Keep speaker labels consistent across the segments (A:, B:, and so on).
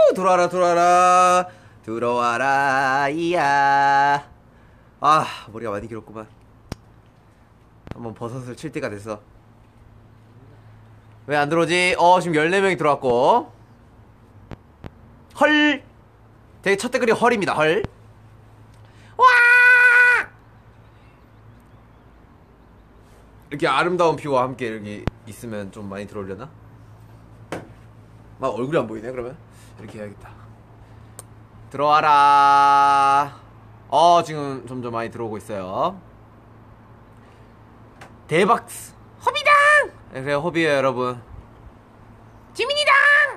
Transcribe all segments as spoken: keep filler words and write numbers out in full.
A: 들어와라 들어와라 들어와라 이야. 아 머리가 많이 길었구만. 한번 버섯을 칠 때가 됐어. 왜 안 들어오지? 어 지금 열네 명이 들어왔고. 헐 되게 첫 댓글이 헐입니다. 헐. 와 이렇게 아름다운 뷰와 함께 이렇게 있으면 좀 많이 들어오려나? 아 얼굴이 안 보이네. 그러면 이렇게 해야겠다. 들어와라. 어 지금 점점 많이 들어오고 있어요. 대박 허비당. 네, 그래요 허비예요 여러분. 지민이당.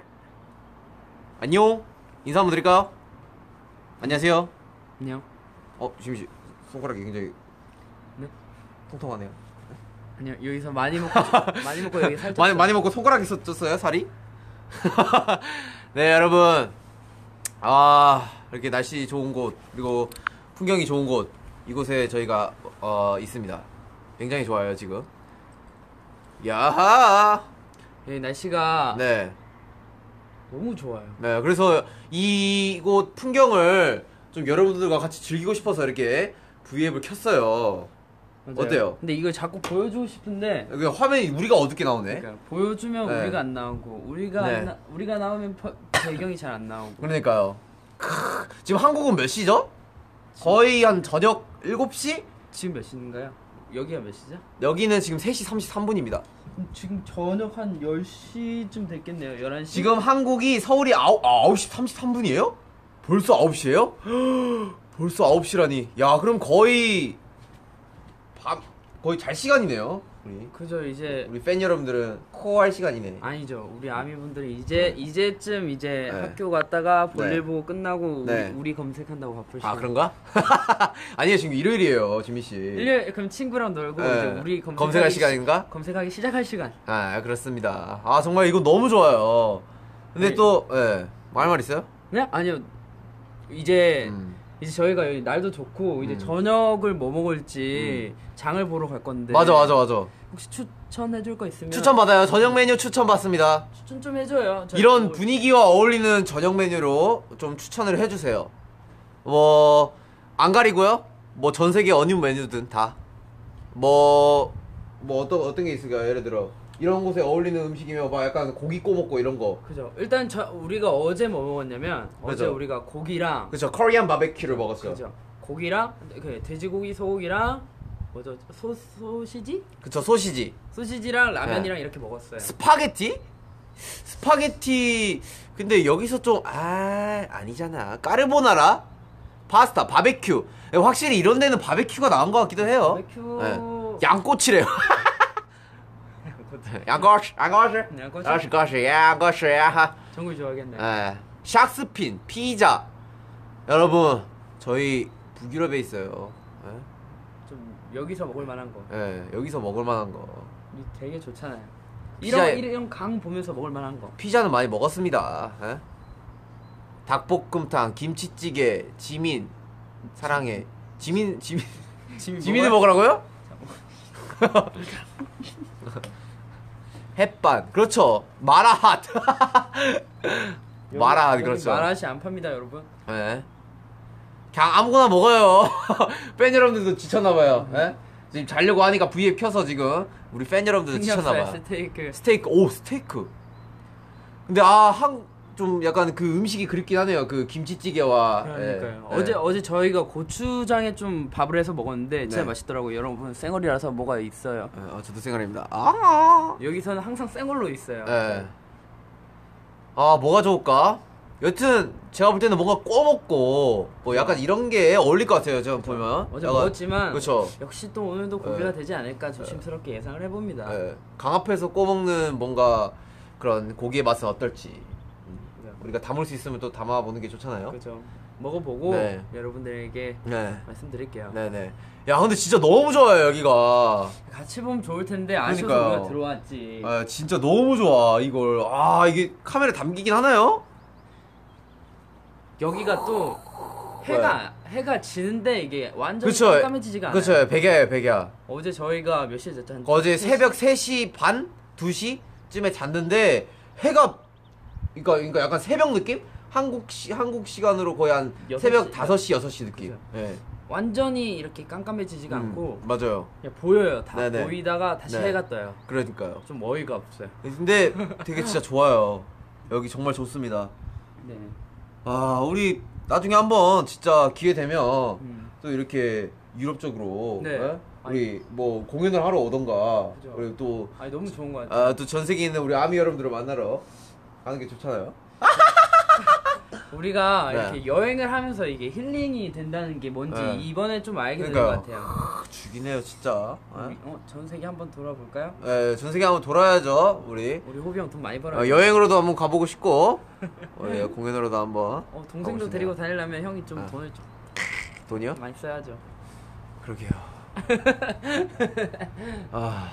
A: 안녕. 인사 한번 드릴까요? 안녕하세요.
B: 안녕.
A: 어 지민씨 손가락이 굉장히
B: 네?
A: 통통하네요.
B: 아니요 여기서 많이 먹고 많이 먹고 여기 살짝
A: 많이 많이 먹고 손가락이 쪘어요 살이? 네 여러분 아 이렇게 날씨 좋은 곳 그리고 풍경이 좋은 곳 이곳에 저희가 어 있습니다. 굉장히 좋아요 지금. 야하.
B: 여기 날씨가
A: 네.
B: 너무 좋아요.
A: 네 그래서 이곳 풍경을 좀 여러분들과 같이 즐기고 싶어서 이렇게 브이앱을 켰어요.
B: 맞아요.
A: 어때요?
B: 근데 이걸 자꾸 보여주고 싶은데
A: 여기 화면이 우리가 어둡게 나오네.
B: 그러니까 보여주면
A: 네.
B: 우리가 안 나오고 우리가
A: 네.
B: 안 나, 우리가 나오면 버, 배경이 잘 안 나오고.
A: 그러니까요. 크, 지금 한국은 몇 시죠? 거의 한 저녁 일곱 시?
B: 지금 몇 시인가요? 여기가 몇 시죠?
A: 여기는 지금 세 시 삼십삼 분입니다.
B: 지금 저녁 한 열 시쯤 됐겠네요. 열한 시?
A: 지금 한국이 서울이 아홉, 아, 아홉 시 삼십삼 분이에요? 벌써 아홉 시에요? 벌써 아홉 시라니. 야, 그럼 거의 밤 거의 잘 시간이네요. 우리
B: 그죠. 이제
A: 우리 팬 여러분들은 코어할 시간이네.
B: 아니죠. 우리 아미분들이 이제 이제쯤 이제
A: 네.
B: 학교 갔다가 볼일
A: 네.
B: 보고 끝나고
A: 네.
B: 우리, 우리 검색한다고 바쁠 시간.
A: 아, 그런가? 아니에요, 지금 일요일이에요, 지민 씨.
B: 일요일 그럼 친구랑 놀고
A: 네.
B: 이제 우리 검색하기
A: 검색할 시간인가?
B: 검색하기 시작할 시간.
A: 아, 그렇습니다. 아, 정말 이거 너무 좋아요. 근데
B: 아니,
A: 또 예. 말말 있어요?
B: 네? 아니요. 이제
A: 음.
B: 이제 저희가 여기 날도 좋고 이제
A: 음.
B: 저녁을 뭐 먹을지 장을 보러 갈 건데.
A: 맞아, 맞아, 맞아.
B: 혹시 추천해 줄 거 있으면
A: 추천 받아요. 저녁 메뉴 추천 받습니다.
B: 추천 좀 해줘요. 저희
A: 이런
B: 뭐-
A: 분위기와 어울리는 저녁 메뉴로 좀 추천을 해주세요. 뭐 안 가리고요. 뭐 전 세계 어느 메뉴든 다. 뭐 뭐 어떤 어떤 게 있을까요? 예를 들어 이런 곳에 어울리는 음식이면 막 약간 고기 꼬 먹고 이런 거.
B: 그죠. 일단 저 우리가 어제 뭐 먹었냐면 어제
A: 그죠.
B: 우리가 고기랑
A: 그렇죠. 코리안 바베큐를 먹었죠.
B: 그죠. 고기랑 그 돼지고기 소고기랑 뭐죠? 소 소시지?
A: 그쵸. 소시지.
B: 소시지랑 라면이랑
A: 네.
B: 이렇게 먹었어요.
A: 스파게티? 스파게티. 근데 여기서 좀 아 아니잖아. 까르보나라? 파스타, 바베큐. 확실히 이런 데는 바베큐가 나은 것 같기도 해요.
B: 바베큐.
A: 네. 양꼬치래요. 양꼬치, 양꼬치,
B: 양꼬치?
A: 양꼬치, 양꼬치, 야.
B: 정글 좋아하겠네.
A: 예. 샥스핀, 피자. 여러분, 저희 북유럽에 있어요.
B: 좀 여기서 먹을 만한 거.
A: 예, 여기서 먹을 만한 거.
B: 이 되게 좋잖아요.
A: 피자에-
B: 이런 이런 강 보면서 먹을 만한 거.
A: 피자는 많이 먹었습니다. 예? 닭볶음탕, 김치찌개, 지민, 사랑해. 지민, 지민,
B: 지민
A: 지민을
B: 먹어요?
A: 먹으라고요? 햇반, 그렇죠. 마라핫. 마라핫,
B: 여기
A: 그렇죠.
B: 마라시 안 팝니다, 여러분.
A: 예. 그냥 아무거나 먹어요. 팬 여러분들도 지쳤나봐요. 예? 지금 자려고 하니까 브이앱 켜서 지금 우리 팬 여러분들도
B: 삼겹살,
A: 지쳤나봐요.
B: 스테이크.
A: 스테이크, 오, 스테이크. 근데 아, 한, 좀 약간 그 음식이 그립긴 하네요. 그 김치찌개와.
B: 그러니까요.
A: 예,
B: 어제
A: 예.
B: 어제 저희가 고추장에 좀 밥을 해서 먹었는데 진짜
A: 네.
B: 맛있더라고요. 여러분 생얼이라서 뭐가 있어요.
A: 예, 어, 저도 생각합니다. 아,
B: 여기서는 항상 생얼로 있어요.
A: 예. 아, 뭐가 좋을까? 여튼 제가 볼 때는 뭔가 꼬 먹고 뭐 약간 이런 게 어울릴 것 같아요. 제가 보면.
B: 어제
A: 약간,
B: 먹었지만
A: 그렇죠.
B: 역시 또 오늘도 고기가
A: 네.
B: 되지 않을까 조심스럽게 예상을 해봅니다.
A: 예. 강 앞에서 꼬 먹는 뭔가 그런 고기의 맛은 어떨지.
B: 네.
A: 우리가 담을 수 있으면 또 담아보는 게 좋잖아요.
B: 그죠. 먹어보고
A: 네.
B: 여러분들에게
A: 네.
B: 말씀드릴게요.
A: 네네. 야, 근데 진짜 너무 좋아요, 여기가.
B: 같이 보면 좋을 텐데 아쉬워서
A: 그러니까요.
B: 우리가 들어왔지.
A: 아, 진짜 너무 좋아, 이걸. 아, 이게 카메라 담기긴 하나요?
B: 여기가 또 해가 해가 지는데 이게 완전
A: 그쵸.
B: 깜깜해지지가 않아요.
A: 그쵸, 백야예요, 백야.
B: 어제 저희가 몇 시에 잤죠? 한
A: 어제
B: 세 시?
A: 새벽 세 시 반? 두 시쯤에 잤는데, 해가, 그니까, 그니까 약간 새벽 느낌? 한국 시 한국 시간으로 거의 한
B: 여섯
A: 새벽
B: 시?
A: 다섯 시 여섯 시 느낌.
B: 그죠.
A: 예.
B: 완전히 이렇게 깜깜해지지가
A: 음,
B: 않고
A: 맞아요.
B: 그냥 보여요. 다
A: 네네.
B: 보이다가 다시
A: 네.
B: 해가 떠요.
A: 그러니까요.
B: 좀 어이가 없어요.
A: 근데 되게 진짜 좋아요. 여기 정말 좋습니다.
B: 네.
A: 아, 우리 나중에 한번 진짜 기회 되면
B: 음.
A: 또 이렇게 유럽 쪽으로
B: 네.
A: 예? 우리 뭐 공연을 하러 오던가
B: 그죠.
A: 그리고 또
B: 아니 너무 좋은 것 같아요.
A: 아, 또 전 세계에 있는 우리 아미 여러분들을 만나러 가는 게 좋잖아요.
B: 우리가
A: 네.
B: 이렇게 여행을 하면서 이게 힐링이 된다는 게 뭔지
A: 네.
B: 이번에 좀 알게 된
A: 그러니까요.
B: 것 같아요.
A: 크, 죽이네요, 진짜.
B: 우리, 어, 전 세계 한번 돌아볼까요?
A: 예, 전 세계 한번 돌아야죠, 우리.
B: 우리 호비 형 돈 많이 벌어요.
A: 어, 여행으로도 한번 가보고 싶고, 어, 예, 공연으로도 한번.
B: 어, 동생도
A: 가보고 싶네요.
B: 데리고 다니려면 형이 좀
A: 네.
B: 돈을 좀
A: 돈이요?
B: 많이 써야죠.
A: 그러게요. 아,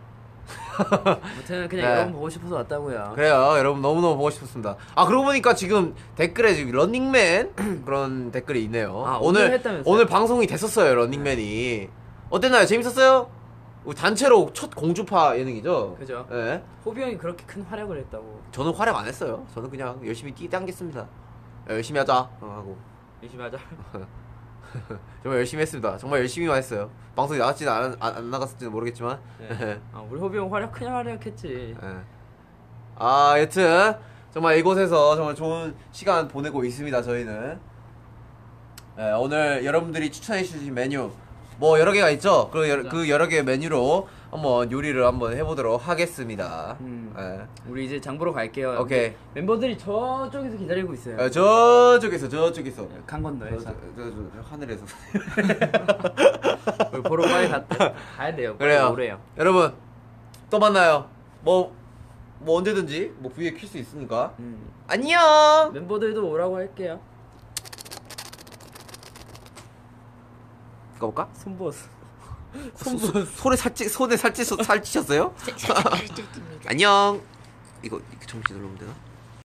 B: 아무튼 그냥
A: 네.
B: 여러분 보고 싶어서 왔다고요.
A: 그래요. 여러분 너무너무 보고 싶었습니다. 아, 그러고 보니까 지금 댓글에 지금 런닝맨 그런 댓글이 있네요.
B: 아, 오늘 했다면서요?
A: 오늘 방송이 됐었어요, 런닝맨이. 어땠나요? 재밌었어요? 우리 단체로 첫 공주파 예능이죠?
B: 그죠?
A: 예.
B: 호비 형이 그렇게 큰 활약을 했다고.
A: 저는 활약 안 했어요. 저는 그냥 열심히 뛰당겼습니다. 야, 열심히 하자. 어, 하고.
B: 열심히 하자.
A: 정말 열심히 했습니다. 정말 열심히만 했어요. 방송이 나갔지는 안, 안, 안 나갔을지는 모르겠지만.
B: 네. 아, 우리 호비 형 활약 그냥 활약했지.
A: 예. 아, 여튼 정말 이곳에서 정말 좋은 시간 보내고 있습니다. 저희는 예, 오늘 여러분들이 추천해 주신 메뉴 뭐 여러 개가 있죠. 그 여러, 그 여러 개의 메뉴로 한번 요리를 한번 해보도록 하겠습니다.
B: 음.
A: 예.
B: 우리 이제 장 보러 갈게요.
A: 오케이.
B: 근데 멤버들이 저쪽에서 기다리고 있어요.
A: 예, 저쪽에서 저쪽에서
B: 강
A: 저,
B: 건너에서.
A: 저, 저, 저, 저 하늘에서
B: 우리 보러 빨리 갔, 가야 돼요. 빨리
A: 그래요.
B: 오래요.
A: 여러분 또 만나요. 뭐 뭐 언제든지 뭐 브이에 킬 수 있으니까.
B: 음.
A: 안녕.
B: 멤버들도 오라고 할게요.
A: 가볼까?
B: 손보스.
A: 손, 손에 살찌 손에 살찌 살찌셨어요? 안녕. 이거 이렇게 정지 누르면 되나?